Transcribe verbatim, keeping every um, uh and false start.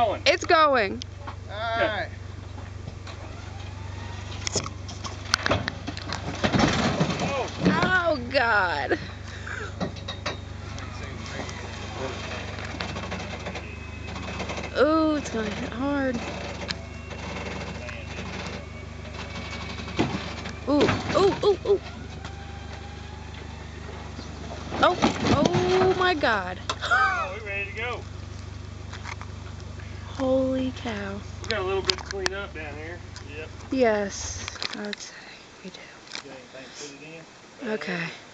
Going. It's going. Alright. Oh. Oh, God. Ooh, it's gonna hit hard. Ooh, ooh, ooh, ooh. Oh, oh my God. Oh, we're ready to go. Holy cow. We got a little bit to clean up down here. Yep. Yes, I would say we do. Get anything to put it in? Okay.